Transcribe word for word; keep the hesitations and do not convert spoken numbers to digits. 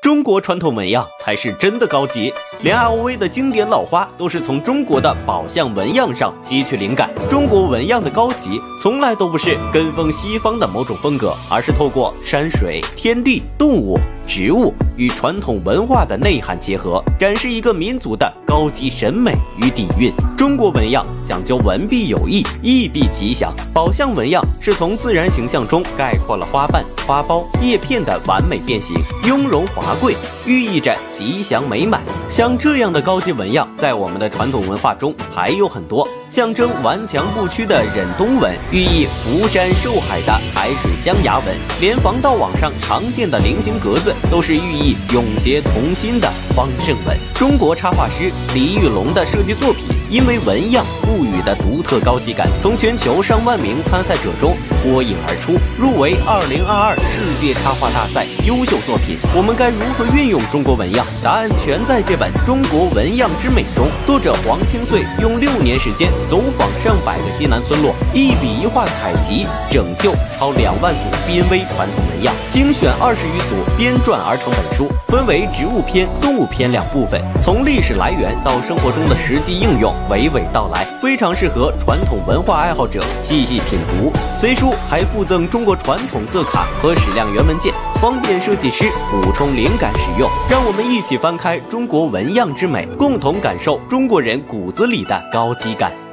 中国传统纹样才是真的高级，连 L V 的经典老花都是从中国的宝相纹样上汲取灵感。中国纹样的高级，从来都不是跟风西方的某种风格，而是透过山水、天地、动物、植物与传统文化的内涵结合，展示一个民族的高级审美与底蕴。中国纹样讲究文必有义，义必吉祥。宝相纹样是从自然形象中概括了花瓣、花苞、叶片的完美变形，雍容华贵，寓意着吉祥美满。像这样的高级纹样，在我们的传统文化中还有很多，象征顽强不屈的忍冬纹，寓意福山寿海的海水江崖纹，连防盗网上常见的菱形格子都是寓意永结同心的方正纹。中国插画师李玉龙的设计作品，因为纹样赋予的独特高级感，从全球上万名参赛者中脱颖而出，入围二零二二世界插画大赛优秀作品。我们该如何运用中国纹样？答案全在这本《中国纹样之美》中。作者黄清穗用六年时间走访上百个西南村落，一笔一画采集拯救超两万组濒危传统纹样，精选二十余组编撰而成本书，分为植物篇、动物篇两部分，从历史来源到生活中的实际应用娓娓道来，非常适合传统文化爱好者细细品读。随书还附赠中国传统色卡和矢量原文件，方便设计师补充灵感使用。让我们一起翻开中国纹样之美，共同感受中国人骨子里的高级感。